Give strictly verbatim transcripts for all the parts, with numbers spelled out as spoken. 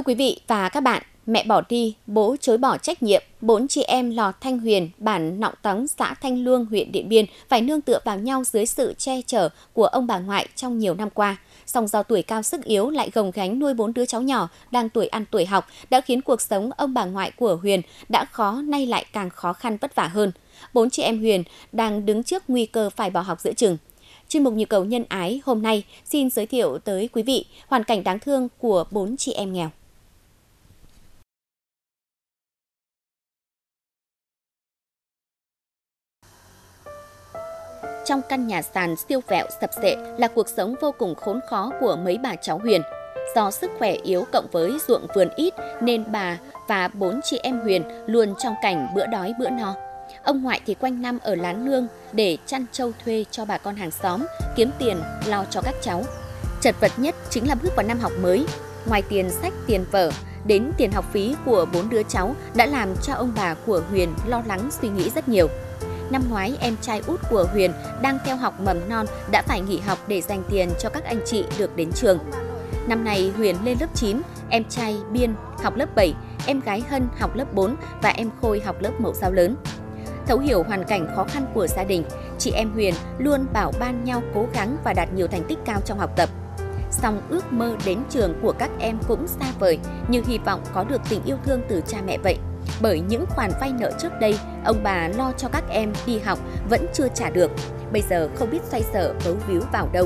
Thưa quý vị và các bạn, mẹ bỏ đi, bố chối bỏ trách nhiệm, bốn chị em Lò Thanh Huyền, bản Nọng Tắng, xã Thanh Luông, huyện Điện Biên phải nương tựa vào nhau dưới sự che chở của ông bà ngoại trong nhiều năm qua. Song do tuổi cao sức yếu lại gồng gánh nuôi bốn đứa cháu nhỏ đang tuổi ăn tuổi học đã khiến cuộc sống ông bà ngoại của Huyền đã khó nay lại càng khó khăn vất vả hơn. Bốn chị em Huyền đang đứng trước nguy cơ phải bỏ học giữa chừng. Chuyên mục Nhịp cầu nhân ái hôm nay xin giới thiệu tới quý vị hoàn cảnh đáng thương của bốn chị em nghèo. Trong căn nhà sàn siêu vẹo sập xệ là cuộc sống vô cùng khốn khó của mấy bà cháu Huyền. Do sức khỏe yếu cộng với ruộng vườn ít nên bà và bốn chị em Huyền luôn trong cảnh bữa đói bữa no. Ông ngoại thì quanh năm ở lán nương để chăn trâu thuê cho bà con hàng xóm, kiếm tiền lo cho các cháu. Chật vật nhất chính là bước vào năm học mới. Ngoài tiền sách, tiền vở, đến tiền học phí của bốn đứa cháu đã làm cho ông bà của Huyền lo lắng suy nghĩ rất nhiều. Năm ngoái, em trai út của Huyền đang theo học mầm non đã phải nghỉ học để dành tiền cho các anh chị được đến trường. Năm nay Huyền lên lớp chín, em trai Biên học lớp bảy, em gái Hân học lớp bốn và em Khôi học lớp mẫu giáo lớn. Thấu hiểu hoàn cảnh khó khăn của gia đình, chị em Huyền luôn bảo ban nhau cố gắng và đạt nhiều thành tích cao trong học tập. Song ước mơ đến trường của các em cũng xa vời, như hy vọng có được tình yêu thương từ cha mẹ vậy. Bởi những khoản vay nợ trước đây, ông bà lo cho các em đi học vẫn chưa trả được. Bây giờ không biết xoay sở bấu víu vào đâu.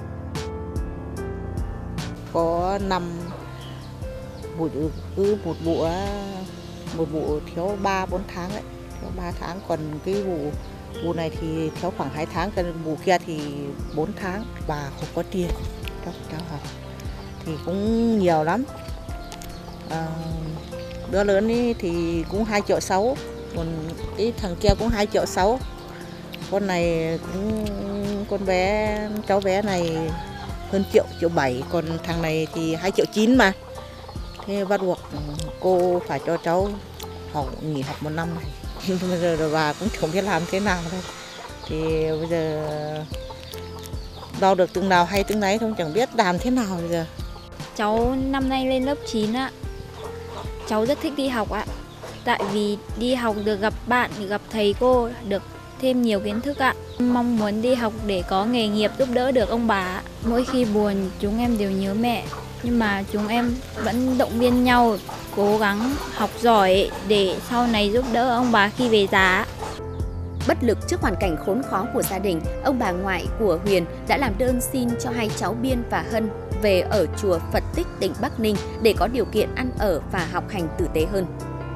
Có năm vụ cứ một vụ một vụ thiếu ba bốn tháng đấy, thiếu ba tháng, còn cái vụ vụ này thì thiếu khoảng hai tháng, cái vụ kia thì bốn tháng. Bà không có tiền cho cháu học thì cũng nhiều lắm. À, đứa lớn ý thì cũng hai triệu sáu, còn cái thằng kia cũng hai triệu sáu. Con này cũng con bé cháu bé này hơn triệu triệu bảy, còn thằng này thì hai triệu chín mà. Thế bắt buộc cô phải cho cháu học nghỉ học một năm này. Bây giờ bà cũng không biết làm thế nào đâu. Thì bây giờ đau được từng nào hay từng nấy không, chẳng biết làm thế nào bây giờ. Cháu năm nay lên lớp chín ạ. Cháu rất thích đi học ạ. Tại vì đi học được gặp bạn, gặp thầy cô, được thêm nhiều kiến thức ạ. Mong muốn đi học để có nghề nghiệp giúp đỡ được ông bà. Mỗi khi buồn chúng em đều nhớ mẹ, nhưng mà chúng em vẫn động viên nhau cố gắng học giỏi để sau này giúp đỡ ông bà khi về già. Bất lực trước hoàn cảnh khốn khó của gia đình, ông bà ngoại của Huyền đã làm đơn xin cho hai cháu Biên và Hân về ở chùa Phật Tích tỉnh Bắc Ninh để có điều kiện ăn ở và học hành tử tế hơn.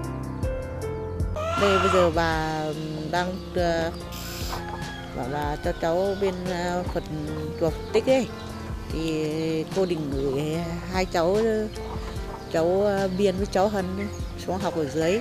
Đây bây giờ bà đang uh, bảo là cho cháu bên uh, Phật chùa Phật Tích ấy, thì cô định gửi hai cháu cháu uh, Biên với cháu Hân xuống học ở dưới.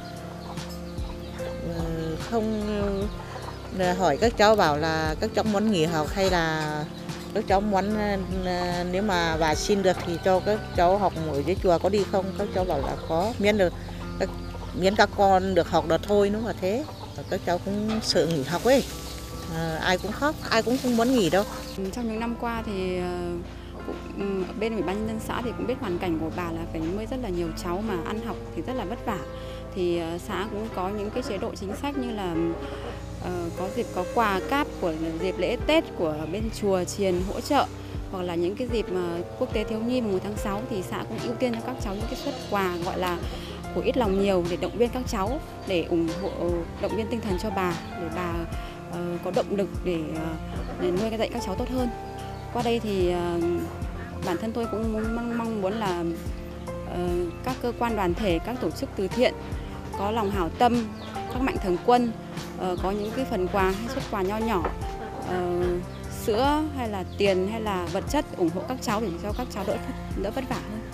Uh, không uh, hỏi các cháu bảo là các cháu muốn nghỉ học hay là các cháu muốn uh, nếu mà bà xin được thì cho các cháu học ở dưới chùa có đi không. Các cháu bảo là có, miễn được các, miễn các con được học được thôi, nó mà thế. Các cháu cũng sợ nghỉ học ấy, à, ai cũng khóc, ai cũng không muốn nghỉ đâu. Trong những năm qua thì cũng, bên ủy ban nhân dân xã thì cũng biết hoàn cảnh của bà là phải nuôi rất là nhiều cháu mà ăn học thì rất là vất vả. Thì xã cũng có những cái chế độ chính sách như là uh, có dịp có quà cáp của dịp lễ Tết của bên chùa chiền hỗ trợ, hoặc là những cái dịp mà quốc tế thiếu nhi mùng một tháng sáu thì xã cũng ưu tiên cho các cháu những cái suất quà gọi là của ít lòng nhiều để động viên các cháu, để ủng hộ động viên tinh thần cho bà, để bà uh, có động lực để, uh, để nuôi dạy các cháu tốt hơn. Qua đây thì uh, bản thân tôi cũng muốn, mong, mong muốn là uh, các cơ quan đoàn thể, các tổ chức từ thiện có lòng hảo tâm, các mạnh thường quân uh, có những cái phần quà hay suất quà nho nhỏ, uh, sữa hay là tiền hay là vật chất ủng hộ các cháu để cho các cháu đỡ đỡ vất vả hơn.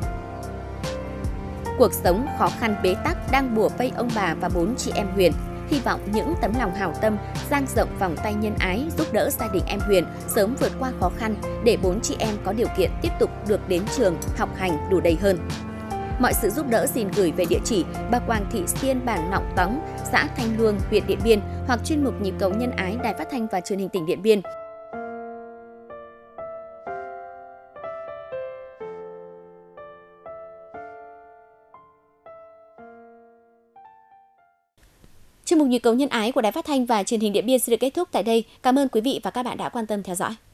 Cuộc sống khó khăn bế tắc đang bủa vây ông bà và bốn chị em Huyền. Hy vọng những tấm lòng hảo tâm dang rộng vòng tay nhân ái giúp đỡ gia đình em Huyền sớm vượt qua khó khăn để bốn chị em có điều kiện tiếp tục được đến trường học hành đủ đầy hơn. Mọi sự giúp đỡ xin gửi về địa chỉ bà Quang Thị Xiên, bản Nọng Tóng, xã Thanh Luông, huyện Điện Biên hoặc chuyên mục Nhịp cầu nhân ái, Đài Phát thanh và Truyền hình tỉnh Điện Biên. Chuyên mục Nhịp cầu nhân ái của Đài Phát thanh và Truyền hình Điện Biên xin được kết thúc tại đây. Cảm ơn quý vị và các bạn đã quan tâm theo dõi.